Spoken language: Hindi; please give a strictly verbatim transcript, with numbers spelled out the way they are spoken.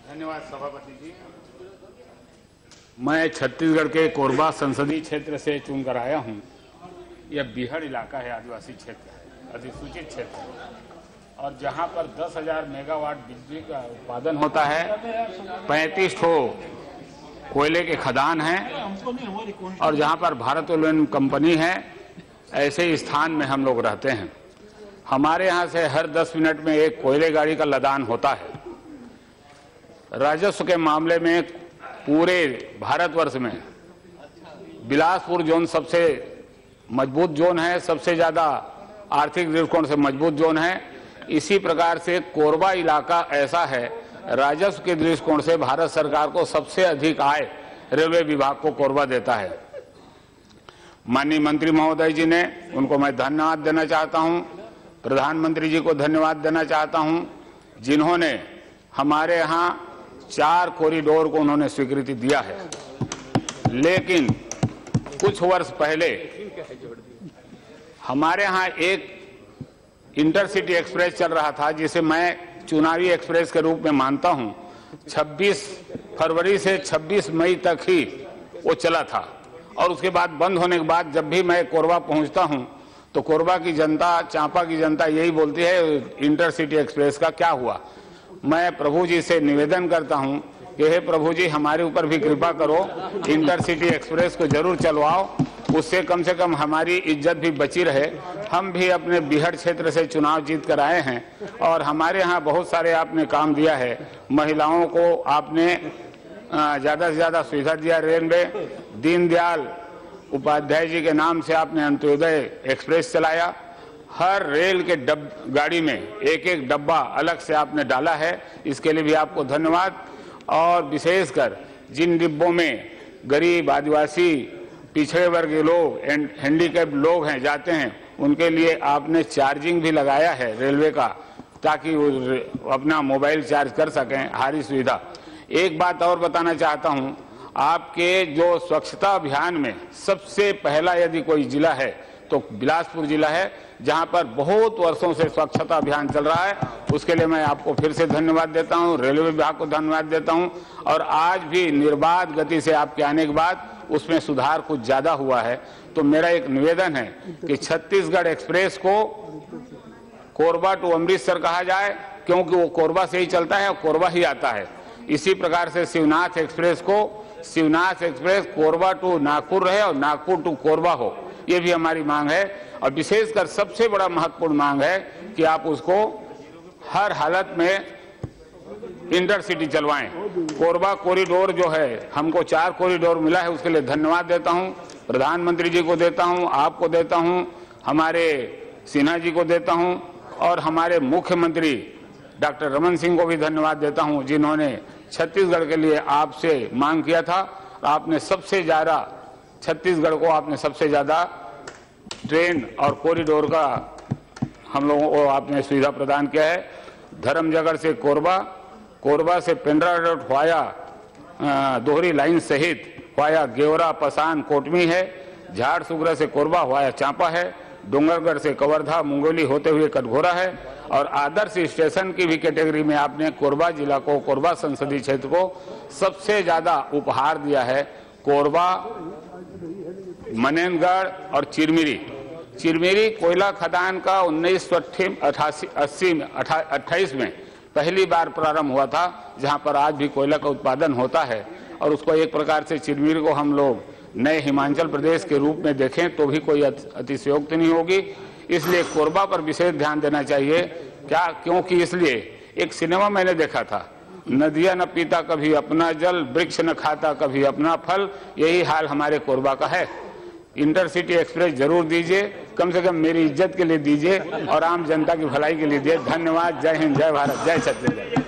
धन्यवाद सभापति जी। मैं छत्तीसगढ़ के कोरबा संसदीय क्षेत्र से चुनकर आया हूं। यह बिहड़ इलाका है, आदिवासी क्षेत्र है, अधिसूचित क्षेत्र है, और जहां पर दस हजार मेगावाट बिजली का उत्पादन होता है, पैंतीस ठो कोयले के खदान हैं, और जहां पर भारत एल्यूमिनियम कंपनी है, ऐसे स्थान में हम लोग रहते हैं। हमारे यहाँ से हर दस मिनट में एक कोयले गाड़ी का लदान होता है। राजस्व के मामले में पूरे भारतवर्ष में बिलासपुर जोन सबसे मजबूत जोन है, सबसे ज़्यादा आर्थिक दृष्टिकोण से मजबूत जोन है। इसी प्रकार से कोरबा इलाका ऐसा है, राजस्व के दृष्टिकोण से भारत सरकार को सबसे अधिक आय रेलवे विभाग को कोरबा देता है। माननीय मंत्री महोदय जी ने, उनको मैं धन्यवाद देना चाहता हूं। प्रधानमंत्री जी को धन्यवाद देना चाहता हूं, जिन्होंने हमारे यहाँ चार कॉरिडोर को उन्होंने स्वीकृति दिया है। लेकिन कुछ वर्ष पहले हमारे यहाँ एक इंटरसिटी एक्सप्रेस चल रहा था, जिसे मैं चुनावी एक्सप्रेस के रूप में मानता हूं। छब्बीस फरवरी से छब्बीस मई तक ही वो चला था, और उसके बाद बंद होने के बाद जब भी मैं कोरबा पहुंचता हूं तो कोरबा की जनता, चांपा की जनता यही बोलती है, इंटरसिटी एक्सप्रेस का क्या हुआ। मैं प्रभु जी से निवेदन करता हूं कि हे प्रभु जी, हमारे ऊपर भी कृपा करो, इंटरसिटी एक्सप्रेस को जरूर चलवाओ, उससे कम से कम हमारी इज्जत भी बची रहे। हम भी अपने बिहड़ क्षेत्र से चुनाव जीत कर आए हैं, और हमारे यहाँ बहुत सारे आपने काम दिया है। महिलाओं को आपने ज़्यादा से ज़्यादा सुविधा दिया। रेलवे दीनदयाल उपाध्याय जी के नाम से आपने अंत्योदय एक्सप्रेस चलाया। हर रेल के डब गाड़ी में एक एक डब्बा अलग से आपने डाला है, इसके लिए भी आपको धन्यवाद। और विशेषकर जिन डिब्बों में गरीब, आदिवासी, पिछड़े वर्ग के लोग, हैंडीकैप लोग हैं जाते हैं, उनके लिए आपने चार्जिंग भी लगाया है रेलवे का, ताकि वो अपना मोबाइल चार्ज कर सकें, हारी सुविधा। एक बात और बताना चाहता हूं, आपके जो स्वच्छता अभियान में सबसे पहला यदि कोई जिला है तो बिलासपुर जिला है, जहां पर बहुत वर्षों से स्वच्छता अभियान चल रहा है। उसके लिए मैं आपको फिर से धन्यवाद देता हूं, रेलवे विभाग को धन्यवाद देता हूं। और आज भी निर्बाध गति से आपके आने के बाद उसमें सुधार कुछ ज्यादा हुआ है। तो मेरा एक निवेदन है कि छत्तीसगढ़ एक्सप्रेस को कोरबा टू अमृतसर कहा जाए, क्योंकि वो कोरबा से ही चलता है और कोरबा ही आता है। इसी प्रकार से शिवनाथ एक्सप्रेस को शिवनाथ एक्सप्रेस कोरबा टू नागपुर रहे और नागपुर टू कोरबा हो, ये भी हमारी मांग है। और विशेषकर सबसे बड़ा महत्वपूर्ण मांग है कि आप उसको हर हालत में इंटरसिटी चलवाएं। कोरबा कॉरिडोर जो है, हमको चार कॉरिडोर मिला है, उसके लिए धन्यवाद देता हूं। प्रधानमंत्री जी को देता हूं, आपको देता हूं, हमारे सिन्हा जी को देता हूं, और हमारे मुख्यमंत्री डॉक्टर रमन सिंह को भी धन्यवाद देता हूं, जिन्होंने छत्तीसगढ़ के लिए आपसे मांग किया था। आपने सबसे ज्यादा छत्तीसगढ़ को आपने सबसे ज्यादा ट्रेन और कॉरिडोर का हम लोगों को आपने सुविधा प्रदान किया है। धर्मजगढ़ से कोरबा, कोरबा से पेंड्रा रोड वाया दोहरी लाइन सहित वाया गेवरा, पसान, कोटमी है। झारसुगड़ा से कोरबा वाया चांपा है। डोंगरगढ़ से कवर्धा, मुंगोली होते हुए कटघोरा है। और आदर्श स्टेशन की भी कैटेगरी में आपने कोरबा जिला को, कोरबा संसदीय क्षेत्र को सबसे ज्यादा उपहार दिया है। कोरबा, मनेनगढ़ और चिरमिरी। चिरमिरी कोयला खदान का उन्नीस सौ अठासी अस्सी में अट्ठाईस में पहली बार प्रारंभ हुआ था, जहां पर आज भी कोयला का उत्पादन होता है। और उसको एक प्रकार से चिरमिरी को हम लोग नए हिमाचल प्रदेश के रूप में देखें तो भी कोई अतिशयोक्ति नहीं होगी। इसलिए कोरबा पर विशेष ध्यान देना चाहिए। क्या? क्योंकि इसलिए एक सिनेमा मैंने देखा था, नदियां न पीता कभी अपना जल, वृक्ष न खाता कभी अपना फल। यही हाल हमारे कोरबा का है। इंटरसिटी एक्सप्रेस जरूर दीजिए, कम से कम मेरी इज्जत के लिए दीजिए और आम जनता की भलाई के लिए दीजिए। धन्यवाद। जय हिंद, जय भारत, जय छत्तीसगढ़।